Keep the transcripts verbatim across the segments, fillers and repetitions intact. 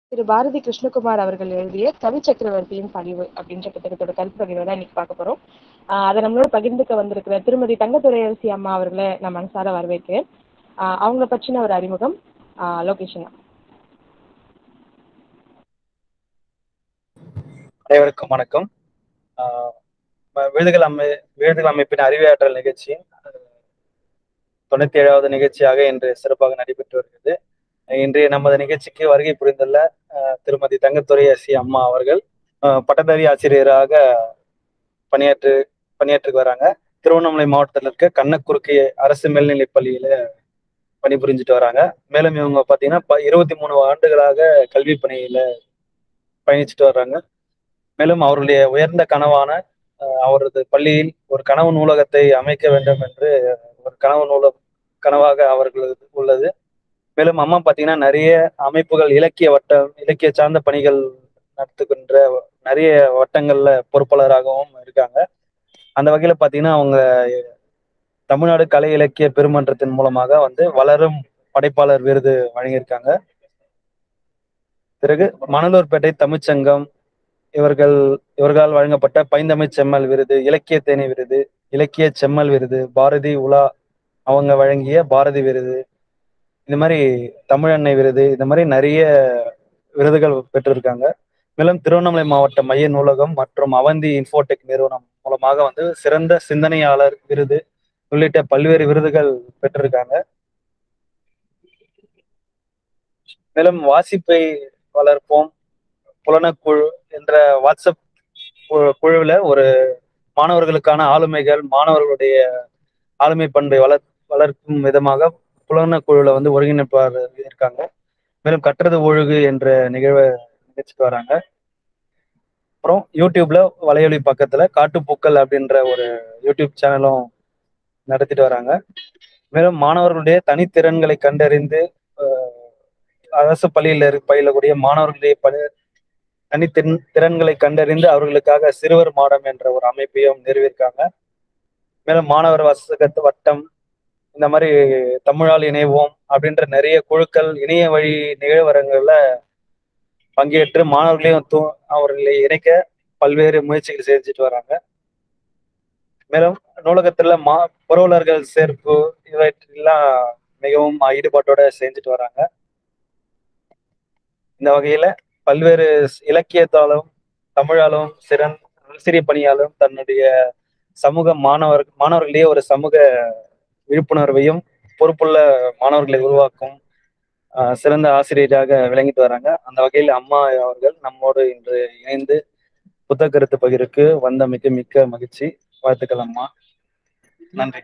திரு பாரதி கிருஷ்ணகுமார் அவர்கள் எழுதிய கவி சக்கரவர்த்தியின் பதிவு அப்படின்ற புத்தகத்தோட கருத்து பதிவை தான் இன்னைக்கு பார்க்க போறோம். ஆஹ் அதை நம்மளோட பகிர்ந்துக்க வந்திருக்கிற திருமதி தங்கத்துரையரசி அம்மா அவர்களை நான் மனசார வரவேற்கிறேன். ஆஹ் அவங்கள பற்றின ஒரு அறிமுகம். ஆஹ் லோகேஷன். அனைவருக்கும் வணக்கம். விருதுகள் அமை விருதுகள் அமைப்பின் அறிவியாற்றல் நிகழ்ச்சியின் தொண்ணூத்தி ஏழாவது நிகழ்ச்சியாக இன்று சிறப்பாக நடைபெற்று வருகிறது. இன்றைய நமது நிகழ்ச்சிக்கு வருகை புரிந்துள்ள திருமதி தங்கத்துரையரசி அம்மா அவர்கள் பட்டதாரி ஆசிரியராக பணியாற்று பணியாற்றி வராங்க. திருவண்ணாமலை மாவட்டத்தில் இருக்க கண்ணக்குறுக்கை அரசு மேல்நிலைப் பள்ளியில பணிபுரிஞ்சுட்டு வராங்க. மேலும் இவங்க பார்த்தீங்கன்னா இருபத்தி மூணு ஆண்டுகளாக கல்வி பணியில பயணிச்சுட்டு வர்றாங்க. மேலும் அவருடைய உயர்ந்த கனவான அவரது பள்ளியில் ஒரு கனவு நூலகத்தை அமைக்க வேண்டும் என்று ஒரு கனவு நூல கனவாக அவர்களது உள்ளது. மேலும் அம்மா பார்த்தீங்கன்னா நிறைய அமைப்புகள் இலக்கிய வட்டம் இலக்கிய சார்ந்த பணிகள் நடத்துகின்ற நிறைய வட்டங்கள்ல பொறுப்பாளராகவும் இருக்காங்க. அந்த வகையில பார்த்தீங்கன்னா அவங்க தமிழ்நாடு கலை இலக்கிய பெருமன்றத்தின் மூலமாக வந்து வளரும் படைப்பாளர் விருது வழங்கியிருக்காங்க. பிறகு மணலூர்பேட்டை தமிழ்ச்சங்கம் இவர்கள் இவர்களால் வழங்கப்பட்ட பைந்தமிழ் செம்மல் விருது, இலக்கிய தேனி விருது, இலக்கிய செம்மல் விருது, பாரதி உலா அவங்க வழங்கிய பாரதி விருது, இந்த மாதிரி தமிழன்னை விருது, இந்த மாதிரி நிறைய விருதுகள் பெற்றிருக்காங்க. மேலும் திருவண்ணாமலை மாவட்ட மைய நூலகம் மற்றும் அவந்தி இன்ஃபோடெக் நிறுவனம் மூலமாக வந்து சிறந்த சிந்தனையாளர் விருது உள்ளிட்ட பல்வேறு விருதுகள் பெற்றிருக்காங்க. மேலும் வாசிப்பை வளர்ப்போம் புலனக்குழு என்ற வாட்ஸ்அப் குழுவில் ஒரு மாணவர்களுக்கான ஆளுமைகள் மாணவர்களுடைய ஆளுமை பண்பை வளர் வளர்க்கும் விதமாக புலனக்குழுல வந்து ஒருங்கிணைப்பார் இருக்காங்க. மேலும் கற்றது ஒழுகு என்ற நிகழ்வை நிகழ்ச்சிட்டு வராங்க. அப்புறம் யூடியூப்ல வலையொலி பக்கத்துல காட்டுப்பூக்கள் அப்படின்ற ஒரு யூடியூப் சேனலும் நடத்திட்டு வராங்க. மேலும் மாணவர்களுடைய தனித்திறன்களை கண்டறிந்து அரசு பள்ளியில் பயிலக்கூடிய மாணவர்களுடைய பணி தனித்திறன் திறன்களை கண்டறிந்து அவர்களுக்காக சிறுவர் மாடம் என்ற ஒரு அமைப்பையும் நிறுவியிருக்காங்க. மேலும் மாணவர் வசகத்து வட்டம், இந்த மாதிரி தமிழால் இணைவோம் அப்படின்ற நிறைய குழுக்கள் இணைய வழி நிகழ்வரங்கள்ல பங்கேற்று மாணவர்களையும் தூ அவர்களை இணைக்க பல்வேறு முயற்சிகள் செஞ்சுட்டு வராங்க. மேலும் நூலகத்துல மா புரவலர்கள் சேர்ப்பு இவற்றெல்லாம் மிகவும் ஈடுபாட்டோட செஞ்சுட்டு வராங்க. இந்த வகையில பல்வேறு இலக்கியத்தாலும் தமிழாலும் சிறன் ஆசிரிய பணியாலும் தன்னுடைய சமூக மாணவர் மாணவர்களிடையே ஒரு சமூக விழிப்புணர்வையும் பொறுப்புள்ள மாணவர்களை உருவாக்கும் சிறந்த ஆசிரியராக விளங்கிட்டு வராங்க. அந்த வகையில் அம்மா அவர்கள் நம்மோடு இன்று இணைந்து புத்தக கருத்து பகிர்வுக்கு வந்தமைக்கு மிக்க மகிழ்ச்சி. வாழ்த்துக்கள் அம்மா. நன்றி.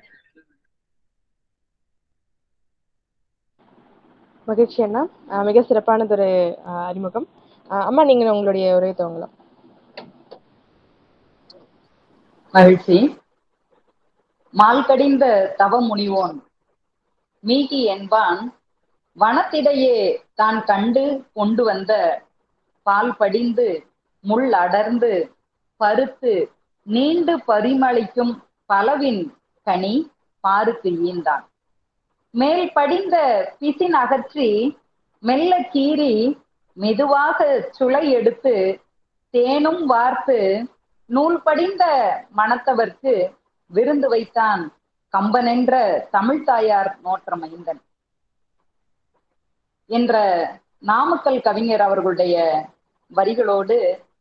மகிழ்ச்சி அண்ணா. மிக சிறப்பானது ஒரு அறிமுகம். அம்மா நீங்க உங்களுடைய உரையை துவங்கலாம். மகிழ்ச்சி. மால் கடிந்த தவ முனிவோன் மீகி என்பான் வனத்திடையே தான் கண்டு கொண்டு வந்த பால் படிந்து முள் அடர்ந்து பருத்து நீண்டு பரிமளிக்கும் பலவின் கனி பாருக்கு ஈந்தான். மேல் படிந்த பிசின் அகற்றி மெல்ல கீறி மெதுவாக சுளை எடுத்து தேனும் வார்த்து நூல் படிந்த மணத்தவர்க்கு விருந்து வைத்தான் கம்பனென்ற தமிழ் தாயார் நோற்ற மைந்தன் என்ற நாமக்கல் கவிஞர் அவர்களுடைய வரிகளோடு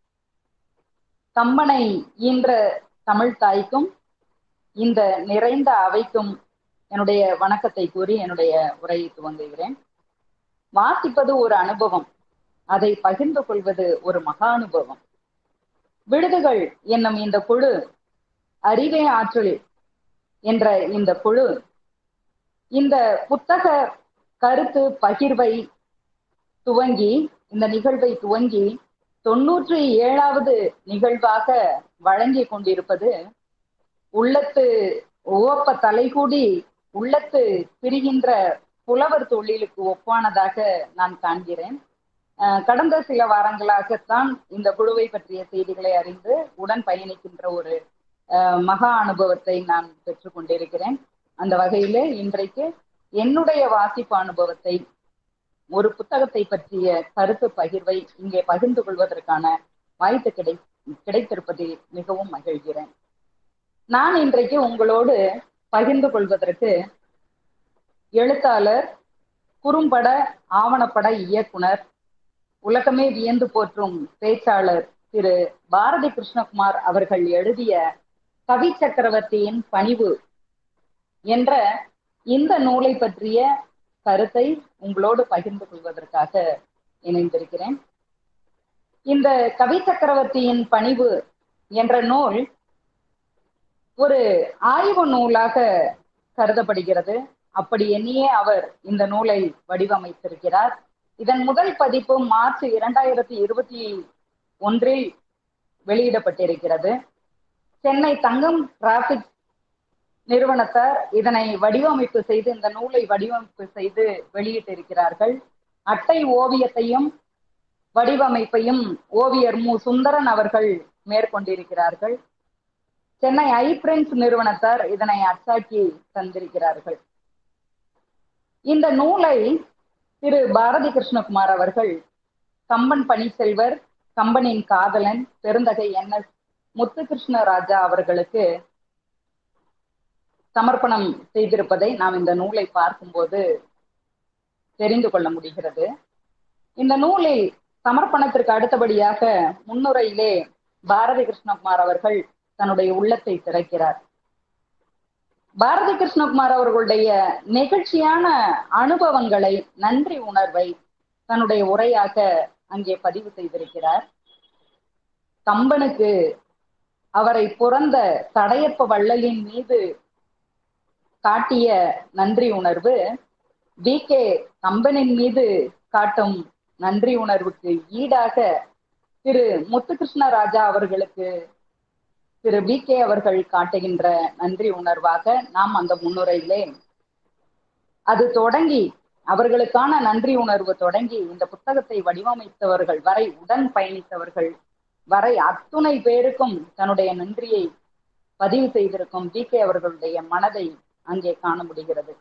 கம்பனை ஈன்ற தமிழ் தாய்க்கும் இந்த நிறைந்த அவைக்கும் என்னுடைய வணக்கத்தை கூறி என்னுடைய உரையை துவங்குகிறேன். வாசிப்பது ஒரு அனுபவம், அதை பகிர்ந்து கொள்வது ஒரு மகா அனுபவம். விடுதுகள் என்னும் இந்த குழு, அறிவே ஆற்றல் என்ற இந்த குழு இந்த புத்தக கருத்து பகிர்வை துவங்கி இந்த நிகழ்வை துவங்கி தொன்னூற்றி ஏழாவது நிகழ்வாக வழங்கி கொண்டிருப்பது உள்ளத்து உவப்ப தலைகூடி உள்ளத்து பிரிகின்ற புலவர் தொழிலுக்கு ஒப்பானதாக நான் காண்கிறேன். கடந்த சில வாரங்களாகத்தான் இந்த குழுவை பற்றிய செய்திகளை அறிந்து உடன் பயணிக்கின்ற ஒரு மகா அனுபவத்தை நான் பெற்றுக் கொண்டிருக்கிறேன். அந்த வகையில இன்றைக்கு என்னுடைய வாசிப்பு அனுபவத்தை ஒரு புத்தகத்தை பற்றிய கருத்து பகிர்வை இங்கே பகிர்ந்து கொள்வதற்கான வாய்ப்பு கிடை கிடைத்திருப்பதில் மிகவும் மகிழ்கிறேன். நான் இன்றைக்கு உங்களோடு பகிர்ந்து கொள்வதற்கு எழுத்தாளர், குறும்பட ஆவணப்பட இயக்குனர், உலகமே வியந்து போற்றும் பேச்சாளர் திரு பாரதி கிருஷ்ணகுமார் அவர்கள் எழுதிய கவி சக்கரவர்த்தியின் பணிவு என்ற இந்த நூலை பற்றிய கருத்தை உங்களோடு பகிர்ந்து கொள்வதற்காக இணைந்திருக்கிறேன். இந்த கவி சக்கரவர்த்தியின் பணிவு என்ற நூல் ஒரு ஆய்வு நூலாக கருதப்படுகிறது. அப்படி எண்ணியே அவர் இந்த நூலை வடிவமைத்திருக்கிறார். இதன் முதல் பதிப்பு மார்ச் இரண்டாயிரத்தி இருபத்தி ஒன்றில் வெளியிடப்பட்டிருக்கிறது. சென்னை தங்கம் டிராபிக் நிறுவனத்தார் இதனை வடிவமைப்பு செய்து இந்த நூலை வடிவமைப்பு செய்து வெளியிட்டிருக்கிறார்கள். அட்டை ஓவியத்தையும் வடிவமைப்பையும் ஓவியர் மு சுந்தரன் அவர்கள் மேற்கொண்டிருக்கிறார்கள். சென்னை ஐ பிரின்ஸ் நிறுவனத்தார் இதனை அச்சாக்கி தந்திருக்கிறார்கள். இந்த நூலை திரு பாரதி கிருஷ்ணகுமார் அவர்கள் கம்பன் பணிசெல்வர், கம்பனின் காதலன், பெருந்தகை என் எஸ் முத்துகிருஷ்ண ராஜா அவர்களுக்கு சமர்ப்பணம் செய்திருப்பதை நாம் இந்த நூலை பார்க்கும்போது தெரிந்து கொள்ள முடிகிறது. இந்த நூலில் சமர்ப்பணத்திற்கு அடுத்தபடியாக முன்னுரையிலே பாரதி கிருஷ்ணகுமார் அவர்கள் தன்னுடைய உள்ளத்தை திறக்கிறார். பாரதி கிருஷ்ணகுமார் அவர்களுடைய நெகிழ்ச்சியான அனுபவங்களை, நன்றி உணர்வை தன்னுடைய உரையாக அங்கே பதிவு செய்திருக்கிறார். கம்பனுக்கு அவரை புறந்த தடையப்ப வள்ளலின் மீது காட்டிய நன்றி உணர்வு பி கே கம்பனின் மீது காட்டும் நன்றி உணர்வுக்கு ஈடாக திரு முத்துகிருஷ்ண ராஜா அவர்களுக்கு திரு பி கே அவர்கள் காட்டுகின்ற நன்றி உணர்வாக நாம் அந்த முன்னுரையிலே அது தொடங்கி அவர்களுக்கான நன்றி உணர்வு தொடங்கி இந்த புத்தகத்தை வடிவமைத்தவர்கள் வரை, உடன் பயணித்தவர்கள் வரை அத்துணை பேருக்கும் தன்னுடைய நன்றியை பதிவு செய்திருக்கும் பி கே அவர்களுடைய மனதை அங்கே காண முடிகிறது.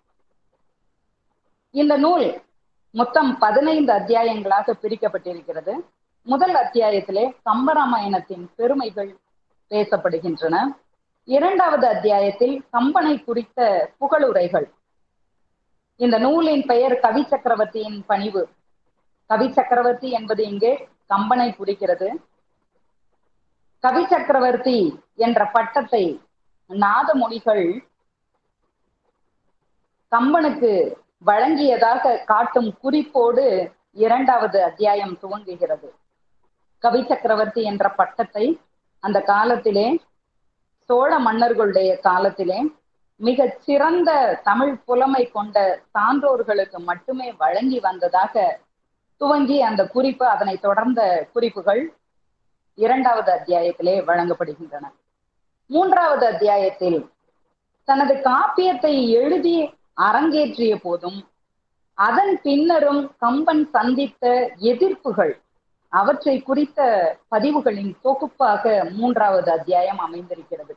இந்த நூல் மொத்தம் பதினைந்து அத்தியாயங்களாக பிரிக்கப்பட்டிருக்கிறது. முதல் அத்தியாயத்திலே கம்பராமாயணத்தின் பெருமைகள் பேசப்படுகின்றன. இரண்டாவது அத்தியாயத்தில் கம்பனை குறித்த புகழுரைகள். இந்த நூலின் பெயர் கவி சக்கரவர்த்தியின் பணிவு. கவி சக்கரவர்த்தி என்பது இங்கே கம்பனை குறிக்கிறது. கவி சக்கரவர்த்தி என்ற பட்டத்தை நாதமுனிகள் கம்பனுக்கு வழங்கியதாக காட்டும் குறிப்போடு இரண்டாவது அத்தியாயம் துவங்குகிறது. கவி சக்கரவர்த்தி என்ற பட்டத்தை அந்த காலத்திலே, சோழ மன்னர்களுடைய காலத்திலே, மிக சிறந்த தமிழ் புலமை கொண்ட சான்றோர்களுக்கு மட்டுமே வழங்கி வந்ததாக துவங்கி அந்த குறிப்பு, அதனை தொடர்ந்த குறிப்புகள் இரண்டாவது அத்தியாயத்திலே வழங்கப்படுகின்றன. மூன்றாவது அத்தியாயத்தில் தனது காப்பியத்தை எழுதி அரங்கேற்றிய போதும் அதன் பின்னரும் கம்பன் சந்தித்த எதிர்ப்புகள், அவற்றை குறித்த பதிவுகளின் தொகுப்பாக மூன்றாவது அத்தியாயம் அமைந்திருக்கிறது.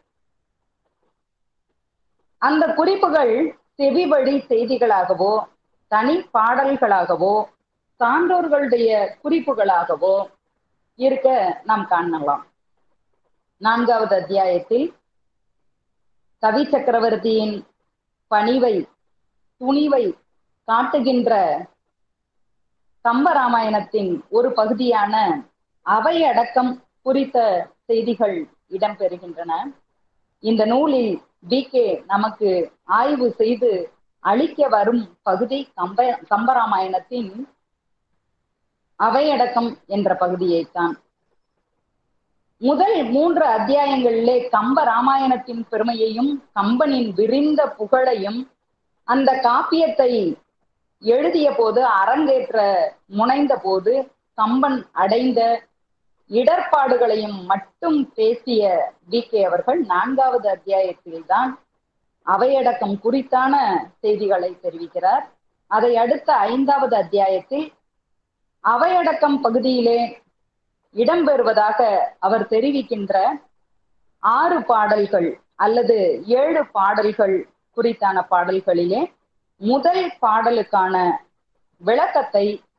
அந்த குறிப்புகள் செவிவழி செய்திகளாகவோ, தனி பாடல்களாகவோ, சான்றோர்களுடைய குறிப்புகளாகவோ இருக்க நாம் காணலாம். நான்காவது அத்தியாயத்தில் கவி சக்கரவர்த்தியின் பணிவை, துணிவை காட்டுகின்ற கம்பராமாயணத்தின் ஒரு பகுதியான அவையடக்கம் குறித்த செய்திகள் இடம்பெறுகின்றன. இந்த நூலில் பி கே நமக்கு ஆய்வு செய்து அளிக்க வரும் பகுதி கம்ப கம்பராமாயணத்தின் அவையடக்கம் என்ற பகுதியைத்தான். முதல் மூன்று அத்தியாயங்களிலே கம்ப ராமாயணத்தின் பெருமையையும் கம்பனின் விரிந்த புகழையும் அந்த காப்பியத்தை எழுதிய போது, அரங்கேற்ற முனைந்த போது கம்பன் அடைந்த இடர்பாடுகளையும் மட்டும் பேசிய பி கே அவர்கள் நான்காவது அத்தியாயத்தில்தான் அவையடக்கம் குறித்தான செய்திகளை தெரிவிக்கிறார். அதை அடுத்த ஐந்தாவது அத்தியாயத்தில் அவையடக்கம் பகுதியிலே இடம்பெறுவதாக அவர் தெரிவிக்கின்ற ஆறு பாடல்கள் அல்லது ஏழு பாடல்கள் குறித்தான பாடல்களிலே முதல் பாடலுக்கான விளக்கத்தை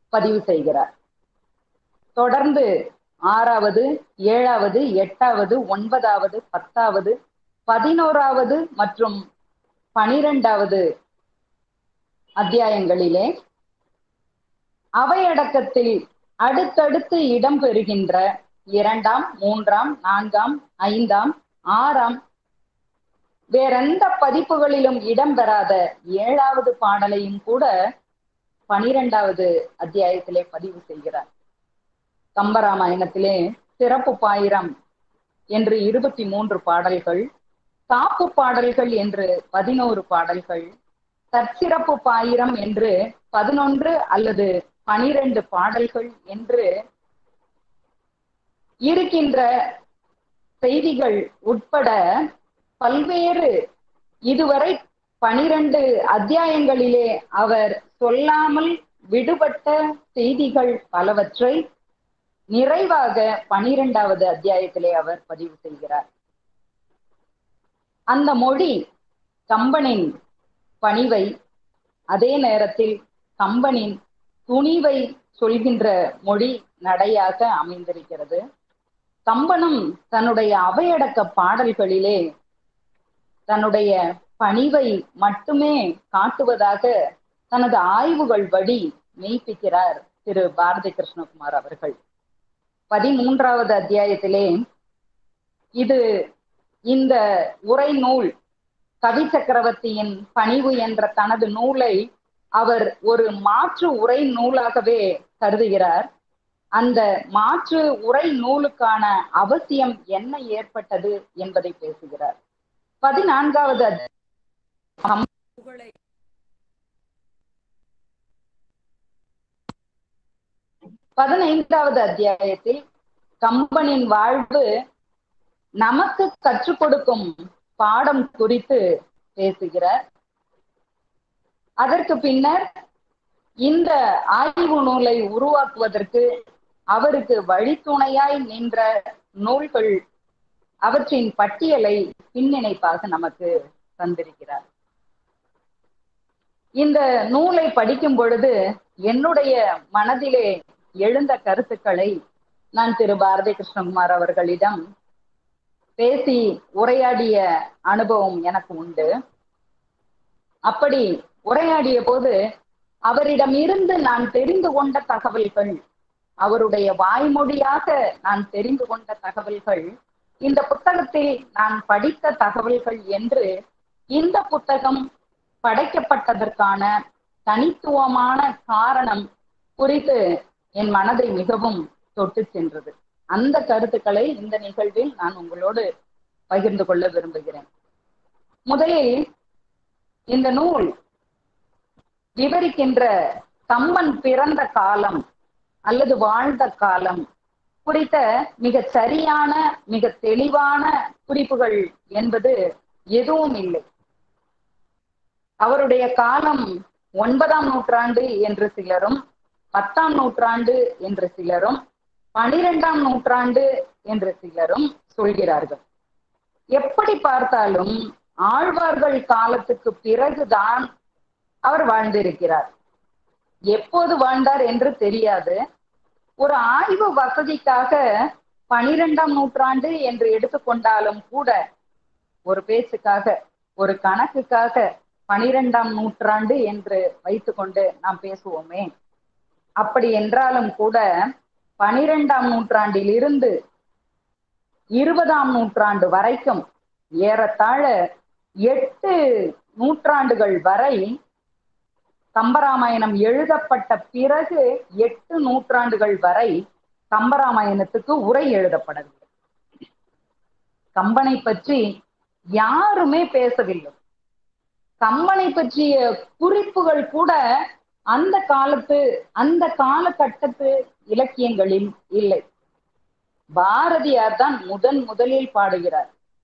பதிவு செய்கிறார். தொடர்ந்து ஆறாவது, ஏழாவது, எட்டாவது, ஒன்பதாவது, பத்தாவது, பதினோராவது மற்றும் பனிரெண்டாவது அத்தியாயங்களிலே அவையடக்கத்தில் அடுத்தடுத்து இடம்பெறுகின்ற இரண்டாம், மூன்றாம், நான்காம், ஐந்தாம், ஆறாம், வேறெந்த பதிப்புகளிலும் இடம்பெறாத ஏழாவது பாடலையும் கூட பனிரெண்டாவது அத்தியாயத்திலே பதிவு செய்கிறார். கம்பராமாயணத்திலே சிறப்பு பாயிரம் என்று இருபத்தி மூன்று பாடல்கள், காப்பு பாடல்கள் என்று பதினோரு பாடல்கள், தற்சிறப்பு பாயிரம் என்று பதினொன்று அல்லது பனிரெண்டு பாடல்கள் என்று இருக்கின்ற செய்திகள் உட்பட பல்வேறு இதுவரை பனிரெண்டு அத்தியாயங்களிலே அவர் சொல்லாமல் விடுபட்ட செய்திகள் பலவற்றை நிறைவாக பனிரெண்டாவது அத்தியாயத்திலே அவர் பதிவு செய்கிறார். அந்த மொழி கம்பனின் பணிவை, அதே நேரத்தில் கம்பனின் துணிவை சொல்கின்ற மொழி நடையாக அமைந்திருக்கிறது. கம்பனும் தன்னுடைய அவையடக்க பாடல்களிலே தன்னுடைய பணிவை மட்டுமே காட்டுவதாக தனது ஆய்வுகள் வழி மெய்ப்பிக்கிறார் திரு பாரதி கிருஷ்ணகுமார் அவர்கள். பதிமூன்றாவது அத்தியாயத்திலே இது இந்த உரை நூல் கவி சக்கரவர்த்தியின் பணிவு என்ற தனது நூலை அவர் ஒரு மாற்று உரை நூலாகவே கருதுகிறார். அந்த மாற்று உரை நூலுக்கான அவசியம் என்ன ஏற்பட்டது என்பதை பேசுகிறார். பதினான்காவது பதினைந்தாவது அத்தியாயத்தில் கம்பனின் வாழ்வு நமக்கு கற்றுக் கொடுக்கும் பாடம் குறித்து பேசுகிறார். அதற்கு பின்னர் இந்த ஆய்வு நூலை உருவாக்குவதற்கு அவருக்கு வழித்துணையாய் நின்ற நூல்கள், அவற்றின் பட்டியலை பின்னிணைப்பாக நமக்கு தந்திருக்கிறார். இந்த நூலை படிக்கும் பொழுது என்னுடைய மனதிலே எழுந்த கருத்துக்களை நான் திரு பாரதி கிருஷ்ணகுமார் அவர்களிடம் பேசி உரையாடிய அனுபவம் எனக்கு உண்டு. அப்படி உரையாடிய போது அவரிடம் இருந்து நான் தெரிந்து கொண்ட தகவல்கள், அவருடைய வாய்மொழியாக நான் தெரிந்து கொண்ட தகவல்கள், இந்த புத்தகத்தில் நான் படித்த தகவல்கள் என்று இந்த புத்தகம் படைக்கப்பட்டதற்கான தனித்துவமான காரணம் குறித்து என் மனதை மிகவும் தொட்டு சென்றது. அந்த கருத்துக்களை இந்த நிகழ்வில் நான் உங்களோடு பகிர்ந்து கொள்ள விரும்புகிறேன். முதலில் இந்த நூல் விவரிக்கின்ற கம்பன் பிறந்த காலம் அல்லது வாழ்ந்த காலம் குறித்த மிக சரியான, மிக தெளிவான குறிப்புகள் என்பது எதுவும் இல்லை. அவருடைய காலம் ஒன்பதாம் நூற்றாண்டு என்று சிலரும், பத்தாம் நூற்றாண்டு என்று சிலரும், பனிரெண்டாம் நூற்றாண்டு என்று சிலரும் சொல்கிறார்கள். எப்படி பார்த்தாலும் ஆழ்வார்கள் காலத்துக்கு பிறகுதான் அவர் வாழ்ந்திருக்கிறார். எப்போது வாழ்ந்தார் என்று தெரியாது. ஒரு ஆய்வு வசதிக்காக பனிரெண்டாம் நூற்றாண்டு என்று எடுத்துக்கொண்டாலும் கூட, ஒரு பேச்சுக்காக, ஒரு கணக்குக்காக பனிரெண்டாம் நூற்றாண்டு என்று வைத்துக்கொண்டு நாம் பேசுவோமே. அப்படி என்றாலும் கூட பனிரெண்டாம் நூற்றாண்டில் இருந்து இருபதாம் நூற்றாண்டு வரைக்கும் ஏறத்தாழ எட்டு நூற்றாண்டுகள் வரை, கம்பராமாயணம் எழுதப்பட்ட பிறகு எட்டு நூற்றாண்டுகள் வரை கம்பராமாயணத்துக்கு உரை எழுதப்படவில்லை. கம்பனை பற்றி யாருமே பேசவில்லை. கம்பனை பற்றிய குறிப்புகள் கூட அந்த காலத்து அந்த காலகட்டத்து இலக்கியங்களில் இல்லை. பாரதியார் தான் முதன் முதலில் பாடுகிறார்.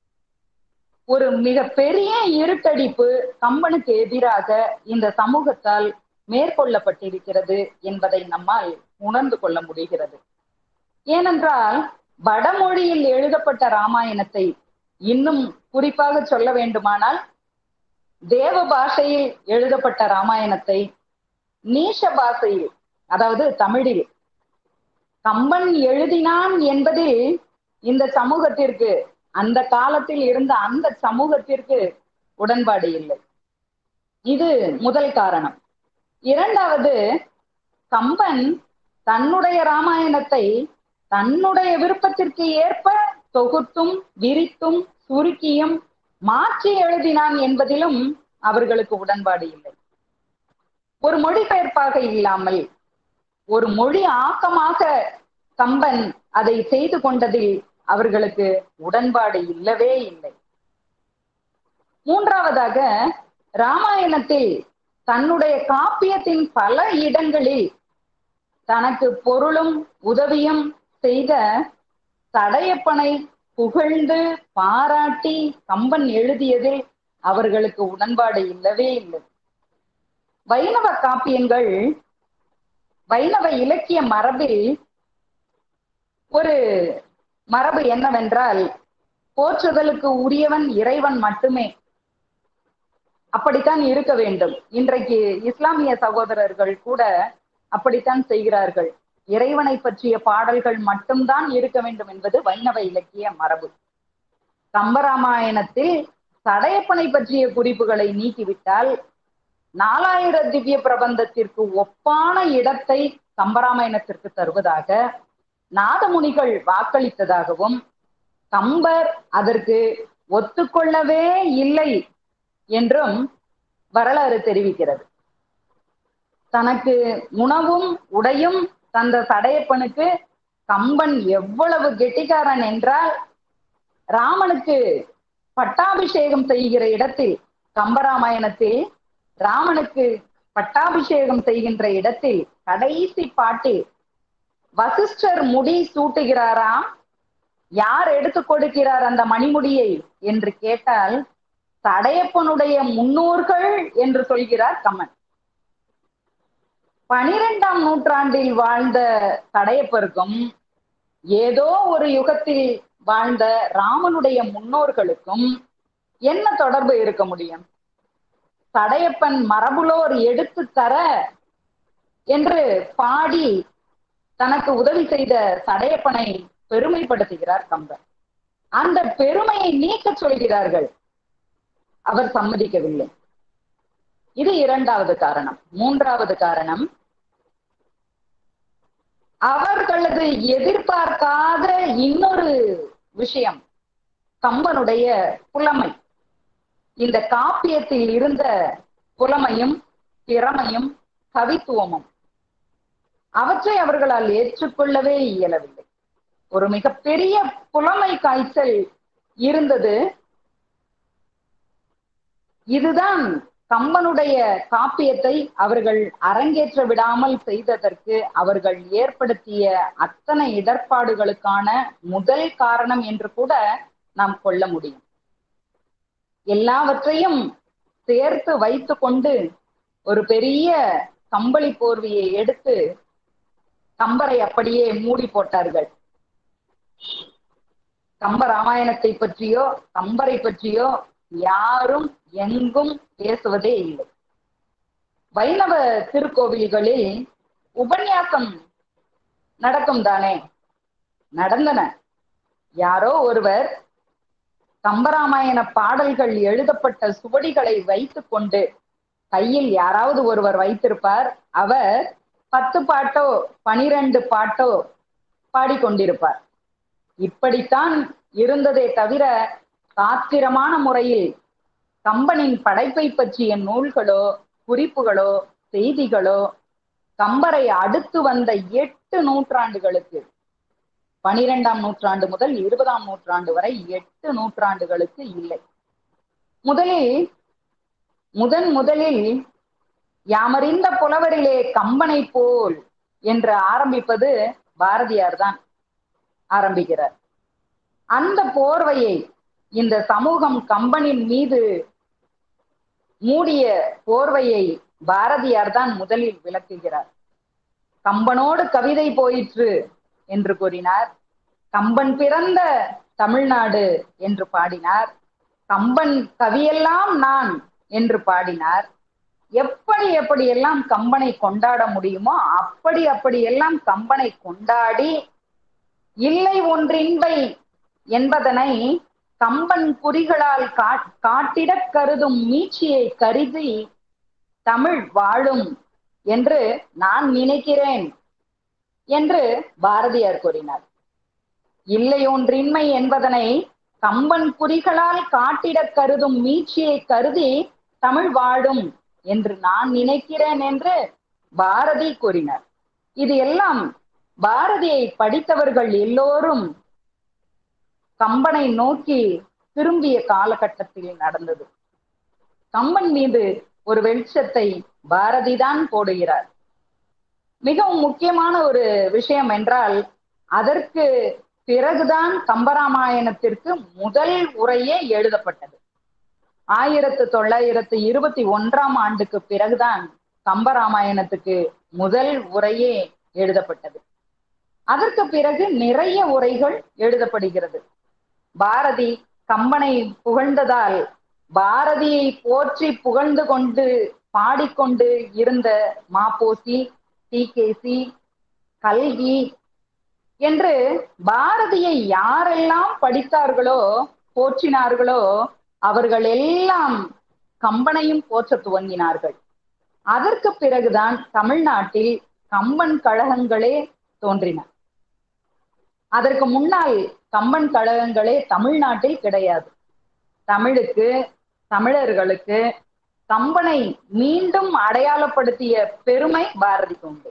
ஒரு மிக பெரிய இருட்டடிப்பு கம்பனுக்கு எதிராக இந்த சமூகத்தால் மேற்கொள்ளப்பட்டிருக்கிறது என்பதை நம்மால் உணர்ந்து கொள்ள முடிகிறது. ஏனென்றால் வடமொழியில் எழுதப்பட்ட ராமாயணத்தை, இன்னும் குறிப்பாக சொல்ல வேண்டுமானால் தேவ பாஷையில் எழுதப்பட்ட ராமாயணத்தை நீஷ பாஷையில், அதாவது தமிழில் கம்பன் எழுதினான் என்பதில் இந்த சமூகத்திற்கு, அந்த காலத்தில் இருந்த அந்த சமூகத்திற்கு உடன்பாடு இல்லை. இது முதல் காரணம். இரண்டாவது, கம்பன் தன்னுடைய ராமாயணத்தை தன்னுடைய விருப்பத்திற்கு ஏற்ப தொகுத்தும் விரித்தும் சுருக்கியும் மாற்றி எழுதினான் என்பதிலும் அவர்களுக்கு உடன்பாடு இல்லை. ஒரு மொழிபெயர்ப்பாக இல்லாமல் ஒரு மொழி ஆக்கமாக கம்பன் அதை செய்து கொண்டதில் அவர்களுக்கு உடன்பாடு இல்லவே இல்லை. மூன்றாவதாக, ராமாயணத்தில் தன்னுடைய காப்பியத்தின் பல இடங்களில் தனக்கு பொருளும் உதவியும் செய்த சடையப்பனை புகழ்ந்து பாராட்டி கம்பன் எழுதியதில் அவர்களுக்கு உடன்பாடு இல்லவே இல்லை. வைணவ காப்பியங்கள், வைணவ இலக்கிய மரபில் ஒரு மரபு என்னவென்றால், போற்றுதலுக்கு உரியவன் இறைவன் மட்டுமே. அப்படித்தான் இருக்க வேண்டும். இன்றைக்கு இஸ்லாமிய சகோதரர்கள் கூட அப்படித்தான் செய்கிறார்கள். இறைவனை பற்றிய பாடல்கள் மட்டும்தான் இருக்க வேண்டும் என்பது வைணவ இலக்கிய மரபு. கம்பராமாயணத்தில் சடையப்பனை பற்றிய குறிப்புகளை நீக்கிவிட்டால் நாலாயிர திவ்ய பிரபந்தத்திற்கு ஒப்பான இடத்தை கம்பராமாயணத்திற்கு தருவதாக நாதமுனிகள் வாக்களித்ததாகவும் கம்பர் அதற்கு ஒத்துக்கொள்ளவே இல்லை என்றும் வரலாறு தெரிவிக்கிறது. தனக்கு உணவும் உடையும் தந்த சடையப்பனுக்கு கம்பன் எவ்வளவு கெட்டிக்காரன் என்றால், ராமனுக்கு பட்டாபிஷேகம் செய்கிற இடத்தில், கம்பராமாயணத்தில் ராமனுக்கு பட்டாபிஷேகம் செய்கின்ற இடத்தில் கடைசி பாட்டில் வசிஷ்டர் முடி சூட்டுகிறாராம். யார் எடுத்து கொடுக்கிறார் அந்த மணிமுடியை என்று கேட்டால், சடையப்பனுடைய முன்னோர்கள் என்று சொல்கிறார் கம்பன். பனிரெண்டாம் நூற்றாண்டில் வாழ்ந்த சடையப்பருக்கும் ஏதோ ஒரு யுகத்தில் வாழ்ந்த ராமனுடைய முன்னோர்களுக்கும் என்ன தொடர்பு இருக்க முடியும்? சடையப்பன் மரபுலோர் எடுத்து தர என்று பாடி தனக்கு உதவி செய்த சடையப்பனை பெருமைப்படுத்துகிறார் கம்பர். அந்த பெருமையை நீக்க சொல்கிறார்கள், அவர் சம்மதிக்கவில்லை. இது இரண்டாவது காரணம். மூன்றாவது காரணம், அவர்களது எதிர்பார்க்காத இன்னொரு விஷயம், கம்பனுடைய புலமை. இந்த காப்பியத்தில் இருந்த புலமையும் திறமையும் கவித்துவமும் அவற்றை அவர்களால் ஏற்றுக்கொள்ளவே இயலவில்லை. ஒரு மிகப்பெரிய புலமை காய்ச்சல் இருந்தது. இதுதான் கம்பனுடைய காப்பியத்தை அவர்கள் அரங்கேற்ற விடாமல் செய்ததற்கு அவர்கள் ஏற்படுத்திய அத்தனை இடர்பாடுகளுக்கான முதல் காரணம் என்று கூட நாம் கொள்ள முடியும். எல்லாவற்றையும் சேர்த்து வைத்து கொண்டு ஒரு பெரிய கம்பளி போர்வையை எடுத்து கம்பரை அப்படியே மூடி போட்டார்கள். கம்ப ராமாயணத்தை பற்றியோ கம்பரை பற்றியோ யாரும் எங்கும் பேசுவதே இல்லை. வைணவ திருக்கோவில்களில் உபன்யாசம் நடக்கும் தானே, நடந்தன. யாரோ ஒருவர் கம்பராமாயண பாடல்கள் எழுதப்பட்ட சுவடிகளை வைத்துக் கொண்டு, கையில் யாராவது ஒருவர் வைத்திருப்பார், அவர் பத்து பாட்டோ பனிரெண்டு பாட்டோ பாடிக்கொண்டிருப்பார். இப்படித்தான் இருந்ததே தவிர சாத்திரமான முறையில் கம்பனின் படைப்பை பற்றிய நூல்களோ குறிப்புகளோ செய்திகளோ கம்பரை அடுத்து வந்த எட்டு நூற்றாண்டுகளுக்கு, பனிரெண்டாம் நூற்றாண்டு முதல் இருபதாம் நூற்றாண்டு வரை எட்டு நூற்றாண்டுகளுக்கு இல்லை. முதலில் முதன் முதலில் யாமறிந்த புலவரிலே கம்பனை போல் என்று ஆரம்பிப்பது பாரதியார் தான் ஆரம்பிக்கிறார். அந்த போர்வையை இந்த சமூகம் கம்பனின் மீது மூடிய போர்வையை பாரதியார் தான் முதலில் விளக்குகிறார். கம்பனோடு கவிதை போயிற்று என்று கூறினார். கம்பன் பிறந்த தமிழ்நாடு என்று பாடினார். கம்பன் கவியெல்லாம் நான் என்று பாடினார். எப்படி எப்படி எல்லாம் கம்பனை கொண்டாட முடியுமோ அப்படி அப்படி எல்லாம் கம்பனை கொண்டாடி இல்லை ஒன்றின்மை என்பதனை கம்பன் குறிகளால் காட்டிடக் கருதும் மீட்சியை கருதி தமிழ் வாழும் என்று நான் நினைக்கிறேன் என்று பாரதியார் கூறினார். இல்லை ஒன்றின்மை என்பதனை கம்பன் குறிகளால் காட்டிடக் கருதும் மீட்சியை கருதி தமிழ் வாழும் என்று நான் நினைக்கிறேன் என்று பாரதி கூறினார். இது எல்லாம் பாரதியை படித்தவர்கள் எல்லோரும் கம்பனை நோக்கி திரும்பிய காலகட்டத்தில் நடந்தது. கம்பன் மீது ஒரு வெளிச்சத்தை பாரதிதான் போடுகிறார். மிகவும் முக்கியமான ஒரு விஷயம் என்றால், அதற்கு பிறகுதான் கம்பராமாயணத்திற்கு முதல் உரையே எழுதப்பட்டது. ஆயிரத்து தொள்ளாயிரத்து இருபத்தி ஒன்றாம் ஆண்டுக்கு பிறகுதான் கம்பராமாயணத்துக்கு முதல் உரையே எழுதப்பட்டது. அதற்கு பிறகு நிறைய உரைகள் எழுதப்படுகிறது. பாரதி கம்பனை புகழ்ந்ததால் பாரதியை போற்றி புகழ்ந்து கொண்டு பாடிக்கொண்டு இருந்த மாப்போசி, டி கே சி, கல்கி என்று பாரதியை யாரெல்லாம் படித்தார்களோ போற்றினார்களோ அவர்கள் எல்லாம் கம்பனையும் போற்ற துவங்கினார்கள். அதற்கு பிறகுதான் தமிழ்நாட்டில் கம்பன் கழகங்களே தோன்றின. அதற்கு முன்னால் கம்பன் கழகங்களே தமிழ்நாட்டில் கிடையாது. தமிழுக்கு, தமிழர்களுக்கு கம்பனை மீண்டும் அடையாளப்படுத்திய பெருமை பாரதிக்கு உண்டு.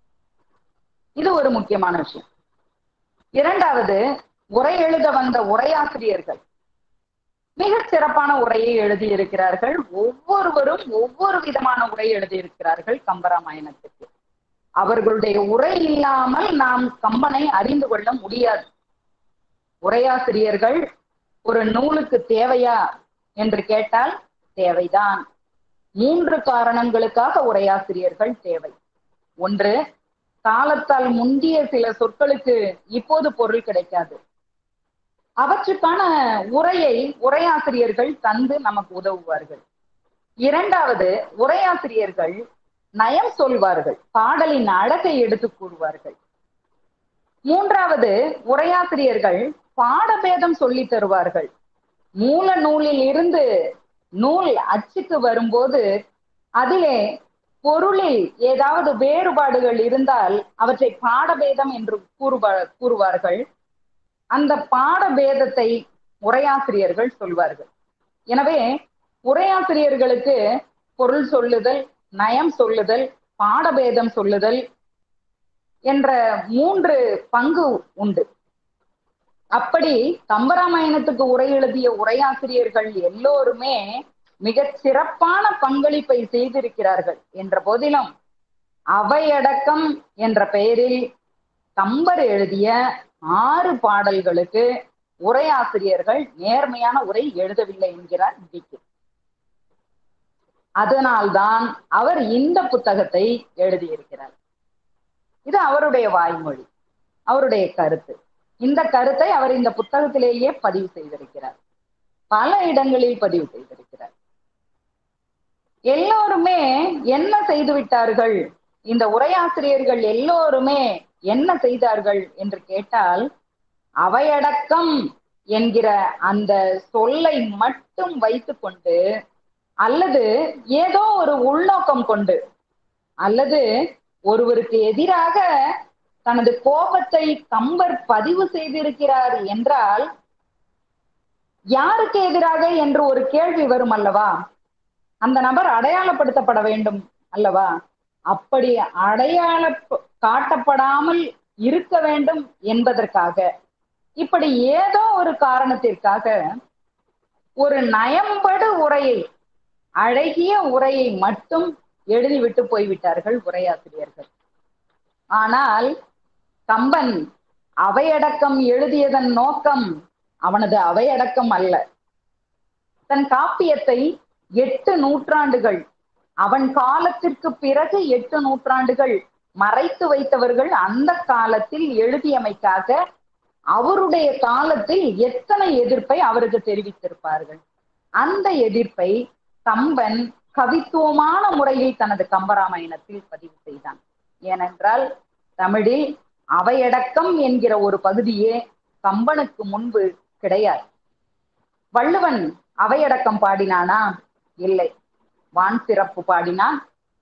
இது ஒரு முக்கியமான விஷயம். இரண்டாவது, உரை எழுத வந்த உரையாசிரியர்கள் மிக சிறப்பான உரையை எழுதியிருக்கிறார்கள். ஒவ்வொருவரும் ஒவ்வொரு விதமான உரை எழுதியிருக்கிறார்கள் கம்பராமாயணத்துக்கு. அவர்களுடைய உரை இல்லாமல் நாம் கம்பனை அறிந்து கொள்ள முடியாது. உரையாசிரியர்கள் ஒரு நூலுக்கு தேவையா என்று கேட்டால் தேவைதான். மூன்று காரணங்களுக்காக உரையாசிரியர்கள் தேவை. ஒன்று, காலத்தால் முந்திய சில சொற்களுக்கு இப்போது பொருள் கிடைக்காது. அவற்றுக்கான உரையை உரையாசிரியர்கள் தந்து நமக்கு உதவுவார்கள். இரண்டாவது, உரையாசிரியர்கள் நயம் சொல்வார்கள், பாடலின் அழகை எடுத்து கூறுவார்கள். மூன்றாவது, உரையாசிரியர்கள் பாடபேதம் சொல்லி தருவார்கள். மூல நூலில் இருந்து நூல் அச்சுக்கு வரும்போது அதிலே பொருளில் ஏதாவது வேறுபாடுகள் இருந்தால் அவற்றை பாடபேதம் என்று கூறுவா கூறுவார்கள் அந்த பாடபேதத்தை உரையாசிரியர்கள் சொல்வார்கள். எனவே உரையாசிரியர்களுக்கு பொருள் சொல்லுதல், நயம் சொல்லுதல், பாடபேதம் சொல்லுதல் என்ற மூன்று பங்கு உண்டு. அப்படி கம்பராமாயணத்துக்கு உரை எழுதிய உரையாசிரியர்கள் எல்லோருமே மிக சிறப்பான பங்களிப்பை செய்திருக்கிறார்கள் என்ற போதிலும் அவையடக்கம் என்ற பெயரில் கம்பர் எழுதிய ஆறு பாடல்களுக்கு உரையாசிரியர்கள் நேர்மையான உரை எழுதவில்லை என்கிறார் டி. அதனால்தான் அவர் இந்த புத்தகத்தை எழுதியிருக்கிறார். இது அவருடைய வாய்மொழி, அவருடைய கருத்து. இந்த கருத்தை அவர் இந்த புத்தகத்திலேயே பதிவு செய்திருக்கிறார், பல இடங்களில் பதிவு செய்திருக்கிறார். எல்லோருமே என்ன செய்து விட்டார்கள், இந்த உரையாசிரியர்கள் எல்லோருமே என்ன செய்தார்கள் என்று கேட்டால், அவையடக்கம் என்கிற அந்த சொல்லை மட்டும் வைத்து கொண்டு அல்லது ஏதோ ஒரு உள்நோக்கம் கொண்டு அல்லது ஒருவருக்கு எதிராக தனது கோபத்தை கம்பர் பதிவு செய்திருக்கிறார் என்றால் யாருக்கு எதிராக என்று ஒரு கேள்வி வரும் அல்லவா? அந்த நபர் அடையாளப்படுத்தப்பட வேண்டும் அல்லவா? அப்படி அடையாள காட்டப்படாமல் இருக்க வேண்டும் என்பதற்காக இப்படி ஏதோ ஒரு காரணத்திற்காக ஒரு நயம்படு உரையை, அழகிய உரையை மட்டும் எழுதிவிட்டு போய்விட்டார்கள் உரையாசிரியர்கள். ஆனால் கம்பன் அவையடக்கம் எழுதியதன் நோக்கம் அவனது அவையடக்கம் அல்ல. தன் காப்பியத்தை எட்டு நூற்றாண்டுகள், அவன் காலத்திற்கு பிறகு எட்டு நூற்றாண்டுகள் மறைத்து வைத்தவர்கள் அந்த காலத்தில் எழுதியமைக்காக அவருடைய காலத்தில் எத்தனை எதிர்ப்பை அவருக்கு தெரிவித்திருப்பார்கள். அந்த எதிர்ப்பை கம்பன் கவித்துவமான முறையில் தனது கம்பராமாயணத்தில் பதிவு செய்தான். ஏனென்றால் தமிழில் அவையடக்கம் என்கிற ஒரு பகுதியே கம்பனுக்கு முன்பு கிடையாது. வள்ளுவன் அவையடக்கம் பாடினானா? இல்லை. வான் சிறப்பு பாடினான்.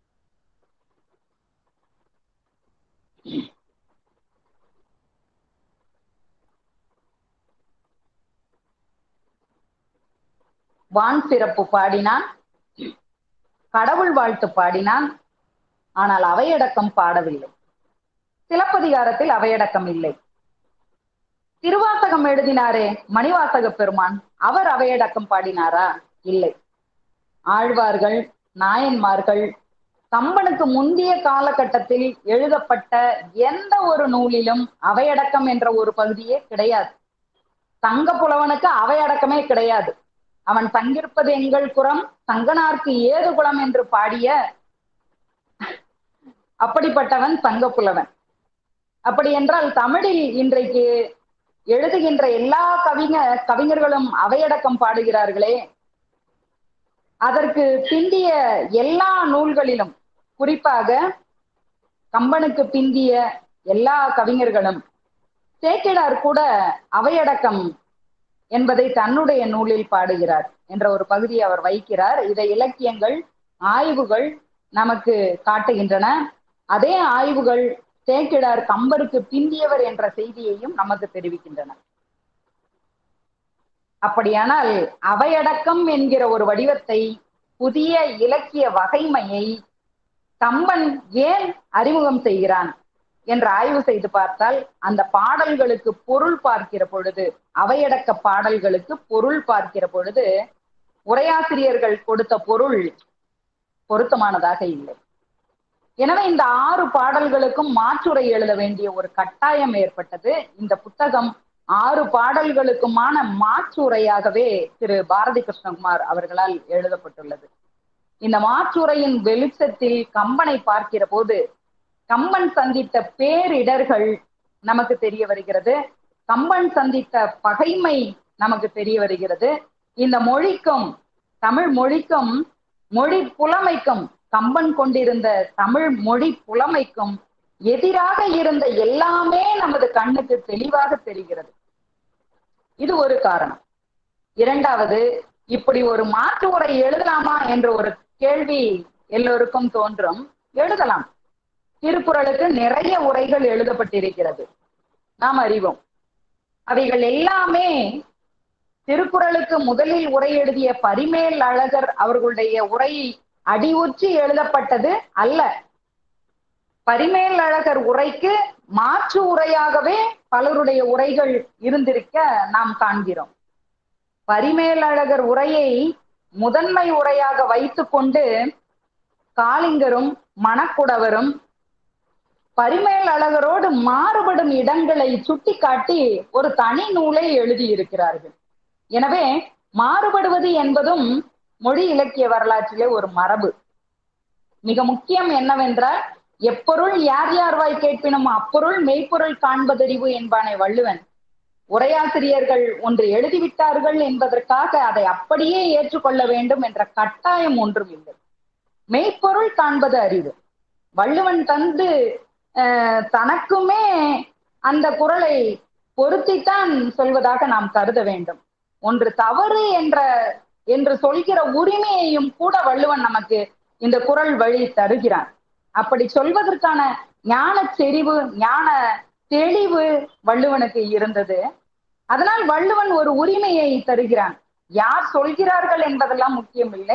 வான் சிறப்பு பாடினான், கடவுள் வாழ்த்து பாடினான். ஆனால் அவையடக்கம் பாடவில்லை. சிலப்பதிகாரத்தில் அவையடக்கம் இல்லை. திருவாசகம் எழுதினாரே மணிவாசக பெருமான், அவர் அவையடக்கம் பாடினாரா? இல்லை. ஆழ்வார்கள், நாயன்மார்கள், கம்பனுக்கு முந்தைய காலகட்டத்தில் எழுதப்பட்ட எந்த ஒரு நூலிலும் அவையடக்கம் என்ற ஒரு பகுதியே கிடையாது. தங்க புலவனுக்கு அவையடக்கமே கிடையாது. அவன் தங்கிருப்பது எங்கள் குலம், தங்கனார்க்கு ஏது குலம் என்று பாடிய அப்படிப்பட்டவன் தங்க புலவன். அப்படி என்றால் தமிழில் இன்றைக்கு எழுதுகின்ற எல்லா கவிஞர் கவிஞர்களும் அவையடக்கம் பாடுகிறார்களே, அதற்கு பிந்திய எல்லா நூல்களிலும், குறிப்பாக கம்பனுக்கு பிந்திய எல்லா கவிஞர்களும், சேக்கிழார் கூட அவையடக்கம் என்பதை தன்னுடைய நூலில் பாடுகிறார் என்ற ஒரு பகுதியை அவர் வைக்கிறார். இதை இலக்கியங்கள், ஆய்வுகள் நமக்கு காட்டுகின்றன. அதே ஆய்வுகள் சேக்கிழார் கம்பருக்கு பிந்தியவர் என்ற செய்தியையும் நமக்கு தெரிவிக்கின்றன. அப்படியானால் அவையடக்கம் என்கிற ஒரு வடிவத்தை, புதிய இலக்கிய வகைமையை கம்பன் ஏன் அறிமுகம் செய்கிறான் என்று ஆய்வு செய்து பார்த்தால், அந்த பாடல்களுக்கு பொருள் பார்க்கிற பொழுது, அவையடக்க பாடல்களுக்கு பொருள் பார்க்கிற பொழுது உரையாசிரியர்கள் கொடுத்த பொருள் பொருத்தமானதாக இல்லை. எனவே இந்த ஆறு பாடல்களுக்கும் மாற்றுரை எழுத வேண்டிய ஒரு கட்டாயம் ஏற்பட்டது. இந்த புத்தகம் ஆறு பாடல்களுக்குமான மாற்றுரையாகவே திரு பாரதி கிருஷ்ணகுமார் அவர்களால் எழுதப்பட்டுள்ளது. இந்த மாற்றுரையின் வெளிச்சத்தில் கம்பனை பார்க்கிற போது கம்பன் சந்தித்த பேரிடர்கள் நமக்கு தெரிய வருகிறது. கம்பன் சந்தித்த பகைமை நமக்கு தெரிய வருகிறது. இந்த மொழிக்கும், தமிழ் மொழிக்கும், மொழி புலமைக்கும், கம்பன் கொண்டிருந்த தமிழ் மொழி புலமைக்கும் எதிராக இருந்த எல்லாமே நமது கண்ணுக்கு தெளிவாக தெரிகிறது. இது ஒரு காரணம். இரண்டாவது, இப்படி ஒரு மாற்று உரை எழுதலாமா என்ற ஒரு கேள்வி எல்லோருக்கும் தோன்றும். எழுதலாம். திருக்குறளுக்கு நிறைய உரைகள் எழுதப்பட்டிருக்கிறது, நாம் அறிவோம். அவைகள் எல்லாமே திருக்குறளுக்கு முதலில் உரை எழுதிய பரிமேல் அழகர் அவர்களுடைய உரையை அடிவுற்றி எழுதப்பட்டது அல்ல. பரிமேல் அழகர் உரைக்கு மாற்று உரையாகவே பலருடைய உரைகள் இருந்திருக்க நாம் காண்கிறோம். பரிமேல் அழகர் உரையை முதன்மை உரையாக வைத்துக் கொண்டு காளிங்கரும் மணக்குடவரும் பரிமேல் அழகரோடு மாறுபடும் இடங்களை சுட்டிக்காட்டி ஒரு தனி நூலை எழுதியிருக்கிறார்கள். எனவே மாறுபடுவது என்பதும் மொழி இலக்கிய வரலாற்றிலே ஒரு மரபு. மிக முக்கியம் என்னவென்றால், எப்பொருள் யார் யார் வாய் கேட்பினும் அப்பொருள் மெய்ப்பொருள் காண்பதறிவு என்பானே வள்ளுவன். உரையாசிரியர்கள் ஒன்று எழுதிவிட்டார்கள் என்பதற்காக அதை அப்படியே ஏற்றுக்கொள்ள வேண்டும் என்ற கட்டாயம் ஒன்றும் இல்லை. மெய்ப்பொருள் காண்பது அறிவு. வள்ளுவன் தந்து அஹ் தனக்குமே அந்த குறளை பொருத்தித்தான் சொல்வதாக நாம் கருத வேண்டும். ஒன்று தவறு என்ற என்று சொல்கிற உரிமையையும் கூட வள்ளுவன் நமக்கு இந்த குறள் வழி தருகிறான். அப்படி சொல்வதற்கான ஞான செறிவு, ஞான தெளிவு வள்ளுவனுக்கு இருந்தது. அதனால் வள்ளுவன் ஒரு உரிமையை தருகிறான். யார் சொல்கிறார்கள் என்பதெல்லாம் முக்கியம் இல்லை.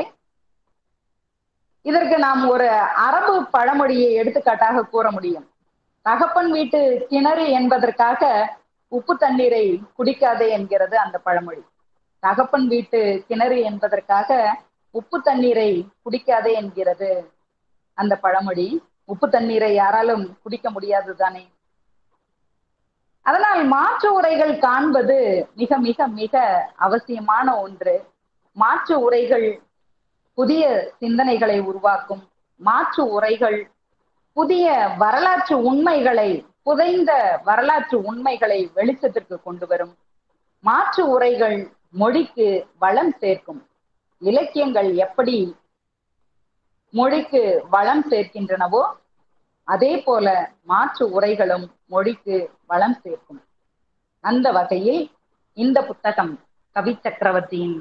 இதற்கு நாம் ஒரு அரபு பழமொழியை எடுத்துக்காட்டாக கூற முடியும். தகப்பன் வீட்டு கிணறு என்பதற்காக உப்பு தண்ணீரை குடிக்காதே என்கிறது அந்த பழமொழி. தகப்பன் வீட்டு கிணறு என்பதற்காக உப்பு தண்ணீரை குடிக்காதே என்கிறது அந்த பழமொழி. உப்பு தண்ணீரை யாராலும் குடிக்க முடியாது தானே. அதனால் மாற்று உரைகள் காண்பது மிக மிக மிக அவசியமான ஒன்று. மாற்று உரைகள் புதிய சிந்தனைகளை உருவாக்கும். மாற்று உரைகள் புதிய வரலாற்று உண்மைகளை, புதைந்த வரலாற்று உண்மைகளை வெளிச்சத்திற்கு கொண்டு வரும். மாற்று உரைகள் மொழிக்கு வளம் சேர்க்கும். இலக்கியங்கள் எப்படி மொழிக்கு வளம் சேர்க்கின்றனவோ அதே போல மாற்று உரைகளும் மொழிக்கு வளம் சேர்க்கும். அந்த வகையில் இந்த புத்தகம் கவி சக்கரவர்த்தியின்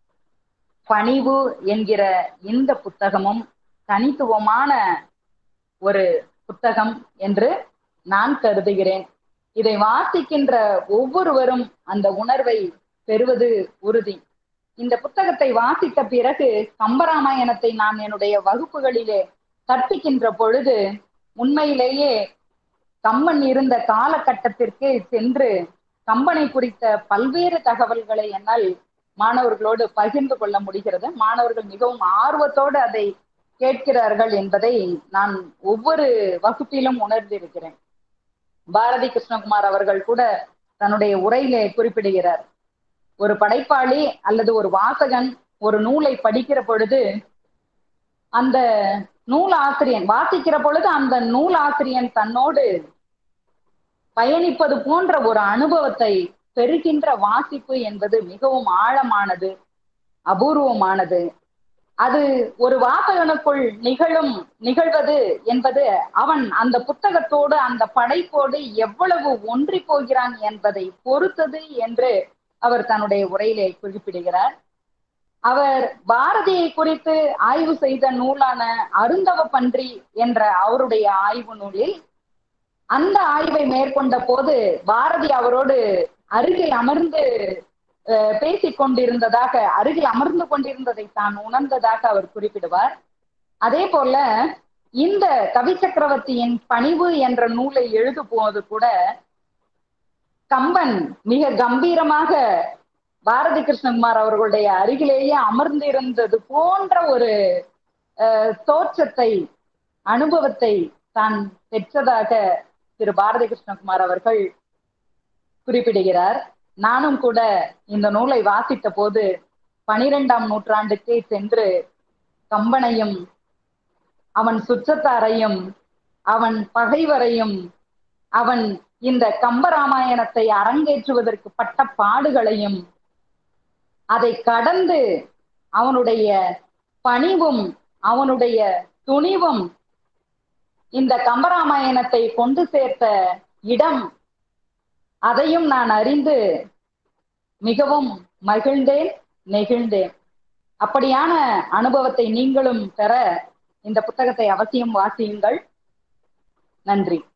பணிவு என்கிற இந்த புத்தகமும் தனித்துவமான ஒரு புத்தகம் என்று நான் கருதுகிறேன். இதை வாசிக்கின்ற ஒவ்வொருவரும் அந்த உணர்வை பெறுவது உறுதி. இந்த புத்தகத்தை வாசித்த பிறகு கம்பராமாயணத்தை நான் என்னுடைய வகுப்புகளிலே கற்பிக்கின்ற பொழுது உண்மையிலேயே கம்பன் இருந்த காலகட்டத்திற்கு சென்று கம்பனை குறித்த பல்வேறு தகவல்களை என்னால் மாணவர்களோடு பகிர்ந்து கொள்ள முடிகிறது. மாணவர்கள் மிகவும் ஆர்வத்தோடு அதை கேட்கிறார்கள் என்பதை நான் ஒவ்வொரு வகுப்பிலும் உணர்ந்திருக்கிறேன். பாரதி கிருஷ்ணகுமார் அவர்கள் கூட தன்னுடைய உரையிலே குறிப்பிடுகிறார், ஒரு படைப்பாளி அல்லது ஒரு வாசகன் ஒரு நூலை படிக்கிற பொழுது அந்த நூல் ஆசிரியன் வாசிக்கிற பொழுது அந்த நூல் ஆசிரியன் தன்னோடு பயணிப்பது போன்ற ஒரு அனுபவத்தை பெறுகின்ற வாசிப்பு என்பது மிகவும் ஆழமானது, அபூர்வமானது. அது ஒரு வாசகனுக்குள் நிகழும் நிகழ்வது என்பது அவன் அந்த புத்தகத்தோடு அந்த படைப்போடு எவ்வளவு ஒன்றி போகிறான் என்பதை பொறுத்தது என்று அவர் தன்னுடைய உரையிலே குறிப்பிடுகிறார். அவர் பாரதியை குறித்து ஆய்வு செய்த நூலான அருந்தவ பன்றி என்ற அவருடைய ஆய்வு நூலில் அந்த ஆய்வை மேற்கொண்ட போது பாரதி அவரோடு அருகில் அமர்ந்து பேசிக் கொண்டிருந்ததாக அருகில் அமர்ந்து கொண்டிருந்ததை தான் உணர்ந்ததாக அவர் குறிப்பிடுவார். அதே போல இந்த கவி சக்கரவர்த்தியின் பணிவு என்ற நூலை எழுதும் போது கூட கம்பன் மிக கம்பீரமாக பாரதி கிருஷ்ணகுமார் அவர்களுடைய அருகிலேயே அமர்ந்திருந்தது போன்ற ஒரு தோற்றத்தை அனுபவத்தை தான் பெற்றதாக திரு பாரதி கிருஷ்ணகுமார் அவர்கள் குறிப்பிடுகிறார். நானும் கூட இந்த நூலை வாசித்த போது பனிரெண்டாம் நூற்றாண்டுக்கே சென்று கம்பனையும் அவன் சுற்றத்தாரையும் அவன் பகைவரையும் அவன் இந்த கம்பராமாயணத்தை அரங்கேற்றுவதற்கு பட்ட பாடுகளையும் அதை கடந்து அவனுடைய பணிவும் அவனுடைய துணிவும் இந்த கம்பராமாயணத்தை கொண்டு சேர்த்த இடம் அதையும் நான் அறிந்து மிகவும் மகிழ்ந்தேன், நெகிழ்ந்தேன். அப்படியான அனுபவத்தை நீங்களும் பெற இந்த புத்தகத்தை அவசியம் வாசியுங்கள். நன்றி.